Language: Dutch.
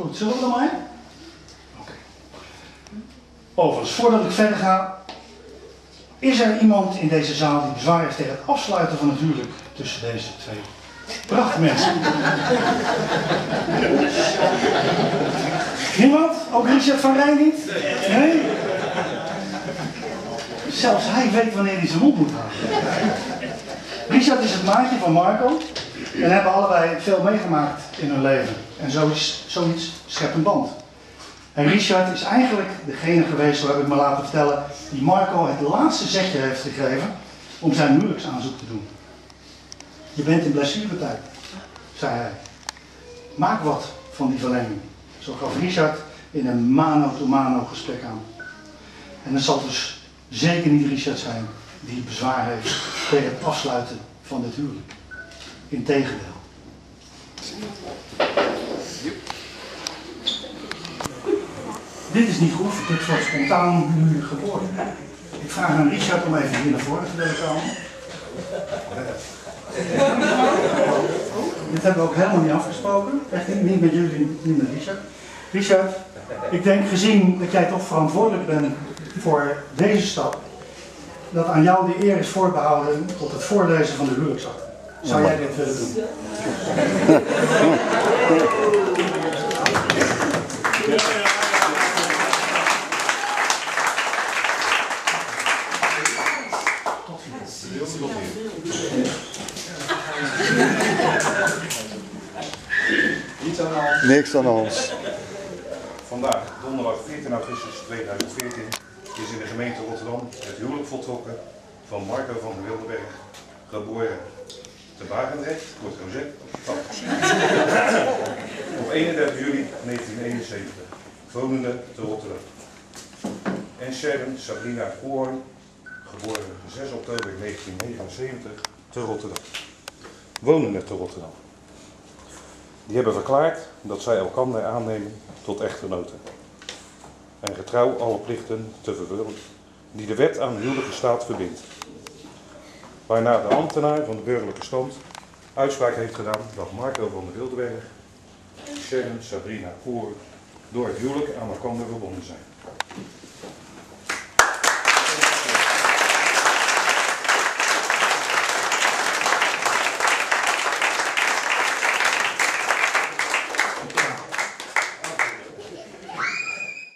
Goed, zullen we er maar? Oké. Overigens, voordat ik verder ga, is er iemand in deze zaal die bezwaar heeft tegen het afsluiten van het huwelijk tussen deze twee prachtmensen? Niemand? Ook Richard van Rijn niet? Nee? Zelfs hij weet wanneer hij zijn mond moet houden. Richard is het maatje van Marco en hebben allebei veel meegemaakt in hun leven. En zoiets schept een band. En Richard is eigenlijk degene geweest, waar ik me laten vertellen, die Marco het laatste zetje heeft gegeven om zijn huwelijksaanzoek te doen. Je bent in blessuretijd, zei hij. Maak wat van die verlenging. Zo gaf Richard in een mano-to-mano gesprek aan. En het zal dus zeker niet Richard zijn die bezwaar heeft tegen het afsluiten van dit huwelijk. Integendeel. Dit is niet geoefend, dit wordt spontaan nu geboren. Ik vraag aan Richard om even hier naar voren te willen komen. Dit hebben we ook helemaal niet afgesproken. Echt niet met jullie, niet met Richard. Richard, ik denk gezien dat jij toch verantwoordelijk bent voor deze stap, dat aan jou de eer is voorbehouden tot het voorlezen van de huwelijksakte. Zou jij dit willen doen? Niks aan de hand. Vandaag, donderdag 14 augustus 2014, is in de gemeente Rotterdam het huwelijk voltrokken van Marco van der Wildenberg, geboren te Barendrecht, wordt gezegd, op 31 juli 1971, wonende te Rotterdam. En Sharon Sabrina Koorn, geboren 6 oktober 1979, te Rotterdam, wonende te Rotterdam. Die hebben verklaard dat zij elkander aannemen tot echtgenoten en getrouw alle plichten te vervullen die de wet aan huwelijke staat verbindt. Waarna de ambtenaar van de burgerlijke stand uitspraak heeft gedaan dat Marco van der Wildenberg en Sharon Sabrina Koor door het huwelijk aan elkaar verbonden zijn.